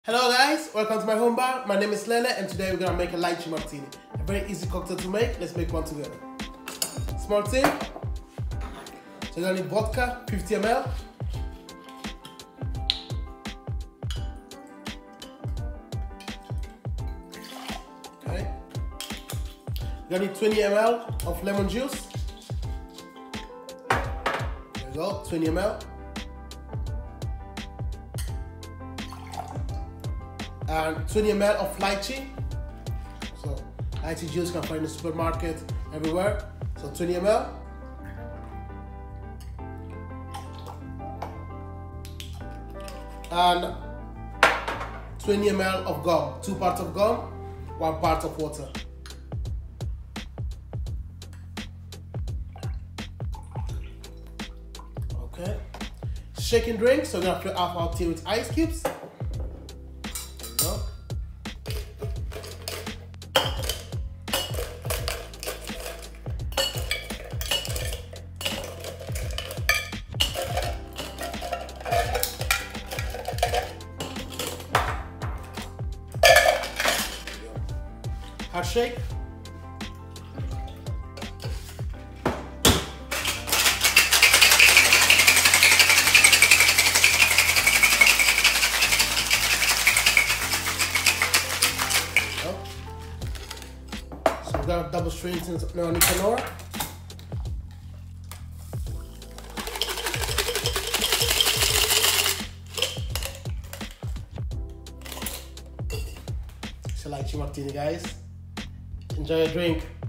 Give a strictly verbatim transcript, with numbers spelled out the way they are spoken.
Hello guys, welcome to my home bar. My name is Lele and today we're gonna make a lychee martini. A very easy cocktail to make. Let's make one together. Small tin. So you're gonna need vodka, fifty milliliters. Okay. You're gonna need twenty milliliters of lemon juice. There you go, twenty milliliters. And twenty milliliters of lychee. So lychee juice you can find in the supermarket, everywhere. So twenty milliliters. And twenty milliliters of gum. Two parts of gum, one part of water. Okay. Shaking drink, so we're gonna fill half our tea with ice cubes. Hard shake. So we're gonna double strain since no Nicanor. It's a lychee martini, guys. Enjoy your drink.